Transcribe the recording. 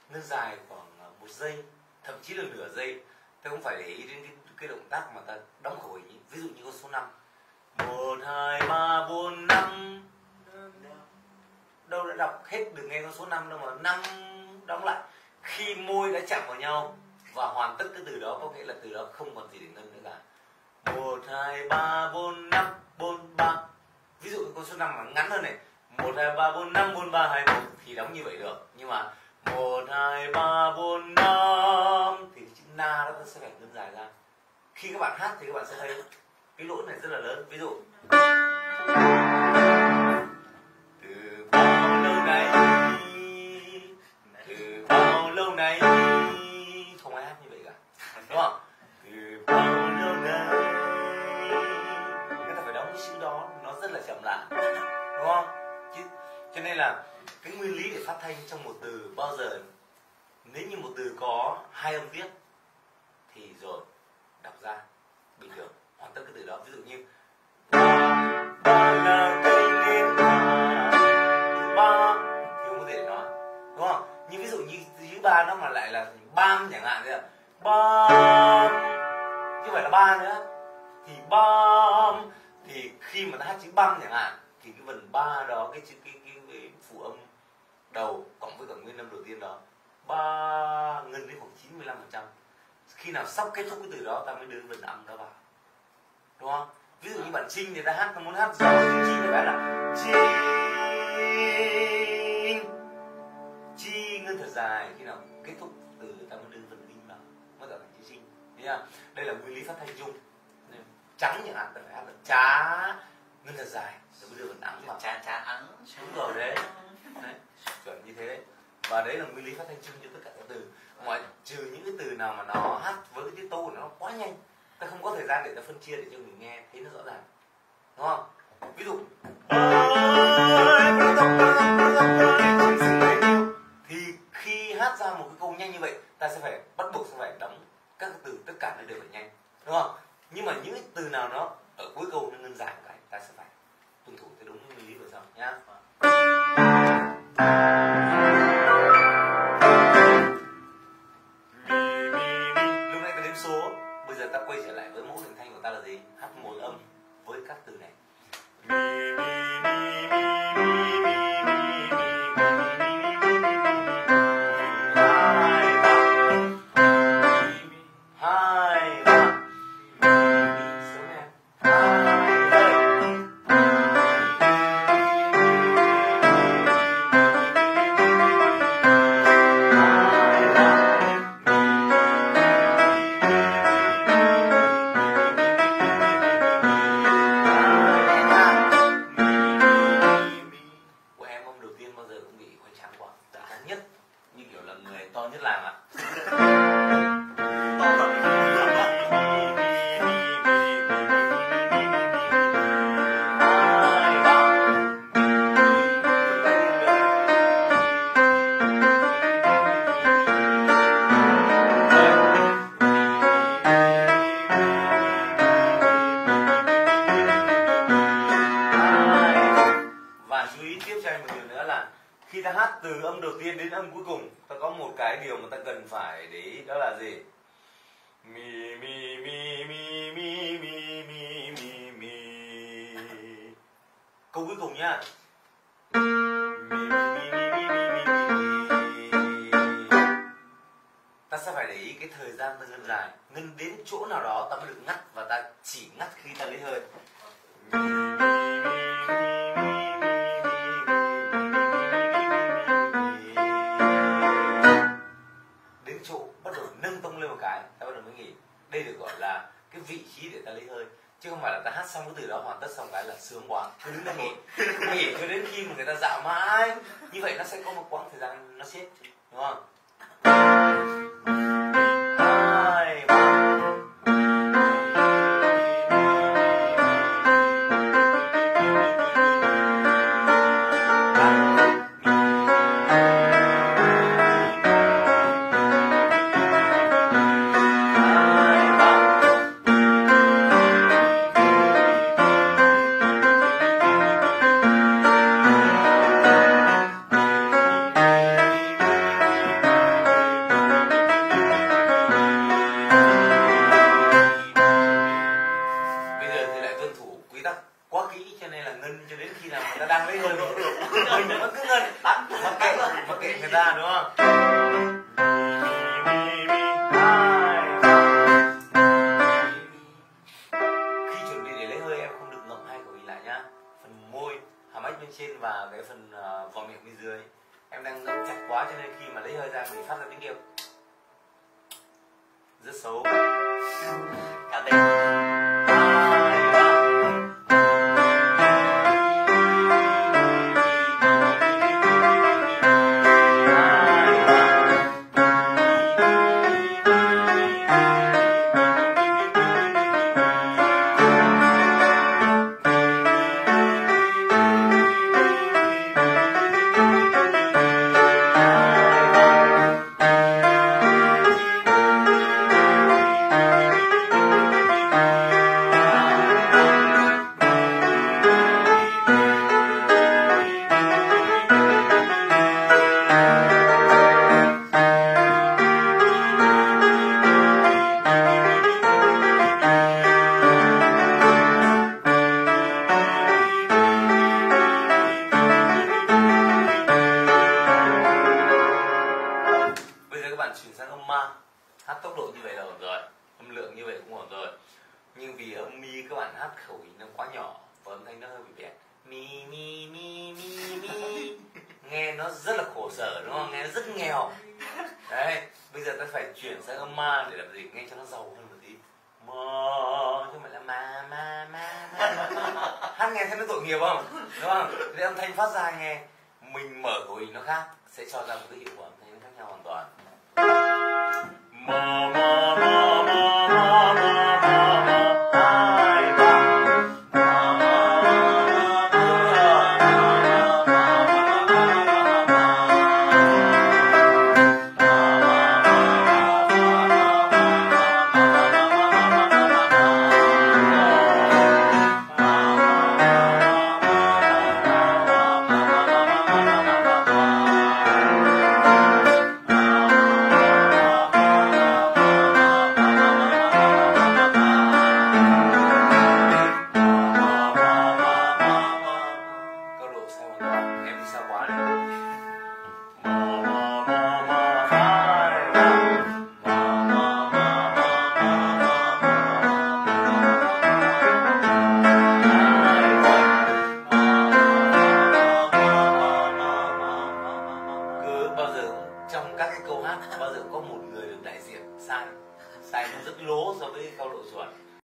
ngân dài khoảng 1 giây, thậm chí là nửa giây. Ta cũng phải để ý đến cái động tác mà ta đóng khẩu hình ý. Ví dụ như con số 5, 1, 2, 3, 4, 5. Đâu đã đọc hết được nghe con số 5 đâu mà 5 đóng lại. Khi môi đã chạm vào nhau và hoàn tất cái từ đó, có nghĩa là từ đó không còn gì để ngân nữa cả. 1, 2, 3, 4, 5, 4, 3. Ví dụ con số 5 mà ngắn hơn này, 1, 2, 3, 4, 5, 4, 3, 2, 1 thì đóng như vậy được. Nhưng mà 1, 2, 3, 4, 5 thì chữ na đó sẽ phải ngân dài ra. Khi các bạn hát thì các bạn sẽ thấy cái lỗ này rất là lớn. Ví dụ từ bao lâu nay, từ bao lâu nay, không ai hát như vậy cả, đúng không? Từ bao lâu nay, người ta phải đóng cái chữ đó, nó rất là chậm lại, đúng không? Cho nên là cái nguyên lý để phát thanh trong một từ bao giờ, nếu như một từ có 2 âm tiết thì rồi đọc ra bình thường hoàn tất cái từ đó. Ví dụ như ba là cây lên ba thì không có thể nói, đúng không? Nhưng ví dụ như chữ ba nó mà lại là bam chẳng hạn, thế là bam chứ không phải là ba nữa, thì bam thì khi mà ta hát chữ băm chẳng hạn thì cái vần ba đó, cái chữ cái phụ âm đầu cộng với cả nguyên âm đầu tiên đó, ba ngân đến khoảng 95%. Khi nào sắp kết thúc cái từ đó ta mới đưa vần âm đó vào, đúng không? Ví dụ như bạn Trinh thì ta hát, ta muốn hát giàu chữ Chi thì phải là Chi, Chi ngân thật dài. Khi nào kết thúc từ ta mới đưa vần in vào mới tạo thành chữ Trinh. Thấy chưa? Đây là nguyên lý phát thanh chung. Trắng chẳng hạn ta phải hát là chá ngân thật dài rồi mới đưa vần ắng vào. Chá ắng. Đúng rồi đấy. Chuẩn như thế đấy. Và đấy là nguyên lý phát thanh chung cho tất cả các từ, ngoại trừ những cái từ nào mà nó hát với cái tiết tấu của nó quá nhanh, ta không có thời gian để ta phân chia để cho mình nghe thấy nó rõ ràng, đúng không? Ví dụ thì khi hát ra một cái câu nhanh như vậy, ta sẽ phải bắt buộc sẽ phải đóng các từ, tất cả nó đều phải nhanh, đúng không? Nhưng mà những cái từ nào nó ở cuối câu nó ngân dài một cái, ta sẽ phải tuân thủ theo đúng nguyên lý vừa sau nhá. Lúc nãy ta đếm số, bây giờ ta quay trở lại với mẫu hình thanh của ta là gì? Hát một âm với các từ này. Khi ta hát từ âm đầu tiên đến âm cuối cùng, ta có một cái điều mà ta cần phải để ý, đó là gì? Mi mi mi mi mi mi mi mi mi. Câu cuối cùng nhá. Mi mi mi mi mi mi mi. Ta sẽ phải để ý cái thời gian ta ngân dài, ngân đến chỗ nào đó ta mới được ngắt, và ta chỉ ngắt khi ta lấy hơi. Nâng tông lên một cái, ta bắt đầu mới nghỉ. Đây được gọi là cái vị trí để ta lấy hơi, chứ không phải là ta hát xong cái từ đó hoàn tất xong cái là sướng quá, cứ đứng ta nghỉ, nghỉ cho đến khi mà người ta dạo mãi. Như vậy nó sẽ có một quãng thời gian nó xếp, đúng không? 2, 3. hơi ra mình phát ra tiếng kêu rất xấu. Cả tên chuyển sang âm ma, hát tốc độ như vậy là ổn rồi, âm lượng như vậy cũng ổn rồi. Nhưng vì âm mi các bạn hát khẩu hình nó quá nhỏ và âm thanh nó hơi bị bẹt, mi mi mi mi mi, nghe nó rất là khổ sở đúng không? Nghe nó rất nghèo. Đấy, bây giờ ta phải chuyển sang âm ma để làm gì? Nghe cho nó giàu hơn một tí. Mơ, chứ không phải là ma. Hát nghe thấy nó tội nghiệp không? Đúng không? Để âm thanh phát ra nghe, mình mở khẩu hình nó khác, sẽ cho ra một cái hiệu quả âm thanh nó khác nhau hoàn toàn. Trong các cái câu hát bao giờ có một người được đại diện sai nó rất lố so với cao độ chuẩn.